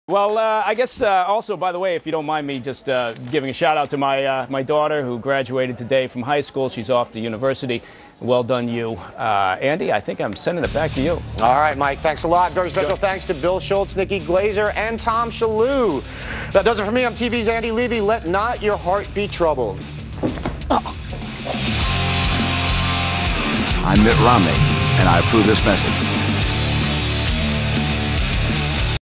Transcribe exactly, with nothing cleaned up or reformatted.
Well, uh, I guess uh, also, by the way, if you don't mind me just uh, giving a shout out to my uh, my daughter who graduated today from high school. She's off to university. Well done, you. Uh, Andy, I think I'm sending it back to you. All right, Mike, thanks a lot. Very special Sure. thanks to Bill Schulz, Nikki Glaser, and Tom Shillue. That does it for me. I'm T V's Andy Levy. Let not your heart be troubled. Oh. I'm Mitt Romney, and I approve this message.